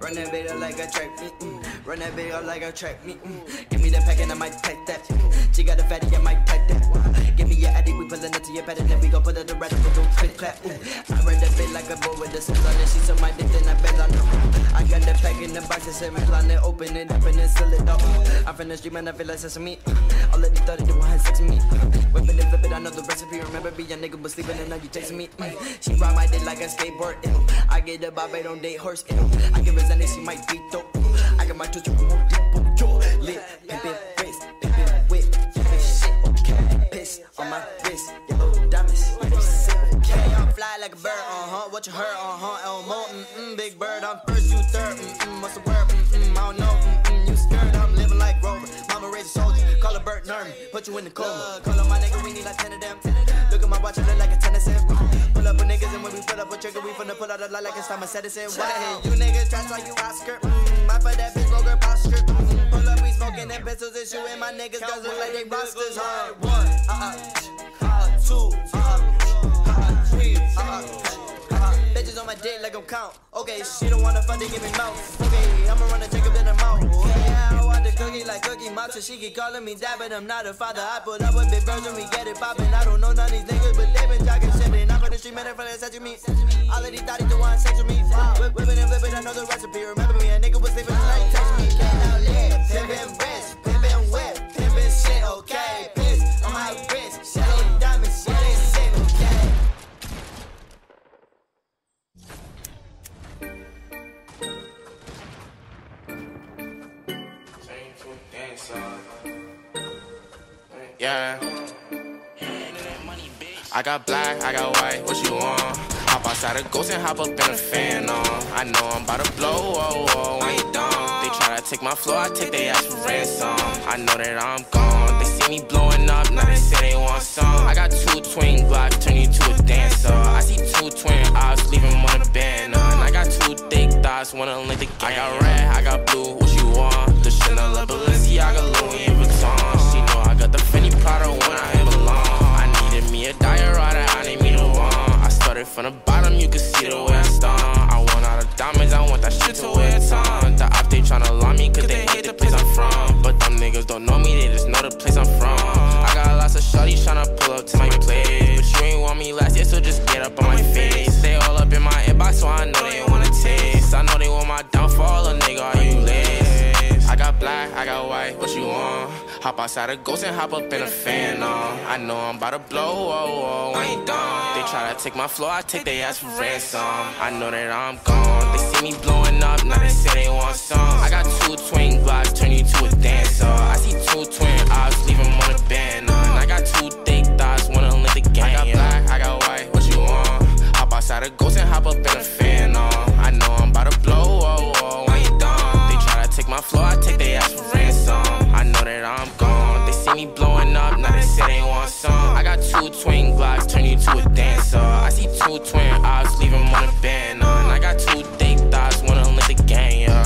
Run that bait up like a track me. Run that bait up like a track me. Give me the pack and I might pack that. She got a fatty, I might pack that. Give me your addy, we pullin' it to your bed and then we gon' put it around and go click clap. I run that bait like a bull with the sense on it. She so my dick, then I bet on her. I got the pack in the box and 7 plan it, open it up and then seal it up. I'm from the street, man, I feel like sesame. All of these thought they want sex with me. Whippin' and flip it, I know the recipe. Remember being a nigga but sleeping and now you chasing me. She ride my dick like a skateboard. I get the bob, I don't date horse. I give her Zen, she might beat though. I got my touch lit, pimpin' wrist, pimpin' whip, pimpin' shit, okay. Piss on my wrist, yellow diamonds, okay. I'm fly like a bird, what you heard, Elmo, big bird, I'm first, you third, what's the word, I don't know, you scared, I'm living like Rover, mama raised a soldier, call a bird, nerve me, put you in the coma, call on my nigga, we need like 10 of them, look at my watch, I look like a tennis set, pull up with niggas, and when we pull up a trigger, we finna pull out a lot like it's time I said it, why, you niggas trash like you Oscar, I for that bitch, vulgar posture, pull up, we smoking them pistols and shooting my niggas, guys look like they rosters, 1, 2, 3, bitches on my dick like I'm count. Okay, she don't wanna fuck, they give me mouth. Okay, I'ma run a check up in the mouth. Yeah, I want the cookie like Cookie Monster. She keep calling me dad, but I'm not a father. I pull up with big birds and we get it poppin'. I don't know none of these niggas, but they been talking shit. And I'm on the street, man, they feel like touching me. All of these thotties don't want sex with me. Whippin' and flippin', I know the recipe. Remember me, a nigga was sleeping the night, text me. Can't outlive, pimpin' wrist, pimpin' whip, pimpin' shit, okay. Piss on my wrist, shadow diamonds, yeah, they shit, okay. Yeah. I got black, I got white, what you want? Hop outside a ghost and hop up in a fan on. I know I'm about to blow, oh, oh, I ain't done. They try to take my flow, I take their ass for ransom. I know that I'm gone, they see me blowing up, now they say they want some. I got 2 twin Glocks, turn you to a dancer. I see 2 twin eyes, leave them on a banner. And I got 2 thick thighs, wanna link the game. I got red, I got blue, what you want? The Chanel, Balenciaga, Louis Vuitton. She know I got the Fendi Prada when I belong. I needed me a diorata, I need me the one. I started from the bottom, you can see the way I stung. I want all the diamonds, I want that shit to wear a ton. The op, they tryna lie me, cause they hate the place I'm from. But them niggas don't know me, they just know the place I'm from. I got lots of shawties tryna pull up to my place. But you ain't want me last year, so just get up on my face. They all up in my inbox, so I know they wanna taste. I know they want my downfall, a nigga, are you lace? I got black, I got white, what you want? Hop outside a ghost and hop up in a fan on. I know I'm about to blow, oh, oh, I ain't done. They try to take my flow, I take their ass for ransom. I know that I'm gone, they see me blowing up, now they say they want some. I got 2 twin Glocks, turn you to a dancer. I see 2 twin eyes, leave them on a banner. And I got 2 thick thighs, wanna link the game. I got black, I got white, what you want? Hop outside a ghost and hop up in a fan on. I know I'm about to blow, oh, oh, I ain't done. They try to take my flow, I take their ass for ransom. I know that I'm gone, they see me blowing up, now they say they want some. I got 2 twin Glocks, turn you to a dancer. I see 2 twin eyes, leave them on a banner. And I got 2 thick thighs, wanna link the game, yeah.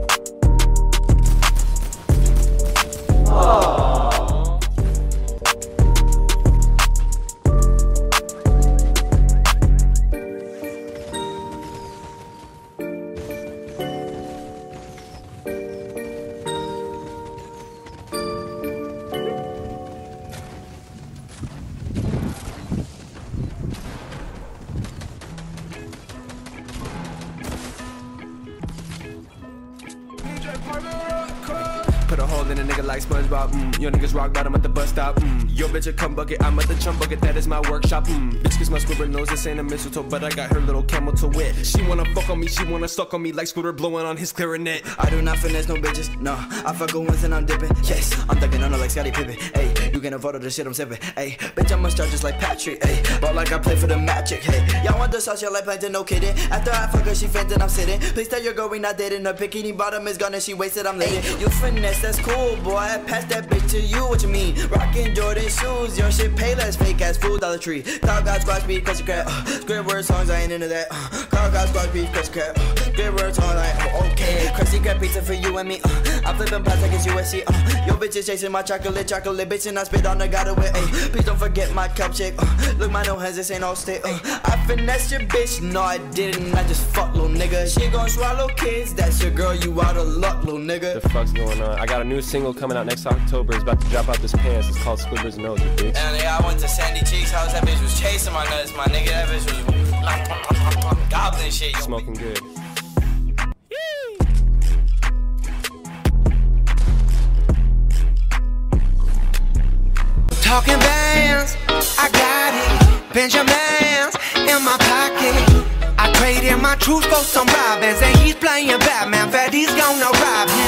Put a hole in a nigga like SpongeBob, Your niggas rock bottom at the bus stop, Yo bitch a cum bucket, I'm at the chum bucket, that is my workshop, Bitch cause my Squidward knows this ain't a mistletoe, but I got her little camel to wit. She wanna fuck on me, she wanna suck on me like Squidward blowing on his clarinet. I do not finesse no bitches, no. I fuck her once and I'm dipping, yes. I'm thugging on her like Scottie Pippen, ayy. You can afford all the shit I'm sipping, ayy. Bitch I'm a star just like Patrick, ayy. Ball like I play for the Magic, hey. Y'all want the sauce, y'all like plantain, no kidding. After I fuck her, she fainted, I'm sitting. Please tell your girl we not dating. Her bikini bottom is gone and she wasted, I'm late. You finesse, that's cool, boy. I pass that bitch to you, what you mean? Rockin' Jordan shoes, your shit pay less, fake ass food, Dollar Tree. Dog got squash beat, cause you crap. Squidward songs, I ain't into that. Car got squash beef, cause crap. Good words on like, oh, okay. Crusty crab pizza for you and me. I'm flipping past like it's USC. Yo, bitches chasing my chocolate, bitch, and I spit on the got away. Please don't forget my cupcake. Look, my no hands, this ain't all stick. I finessed your bitch, no, I didn't. I just fuck, little nigga. She gon' swallow kids, that's your girl, you out of luck, little nigga. The fuck's going on? I got a new single coming out next October. It's about to drop out this pants. It's called Squibbers and Noses, bitch. And yeah, I went to Sandy Cheeks house, that bitch was chasing my nuts, my nigga. That bitch was goblin shit, yo. Smoking good. Talking bands, I got it. Benjamins in my pocket. I traded my truth for some robins, and he's playing Batman. Bet he's gonna rob him.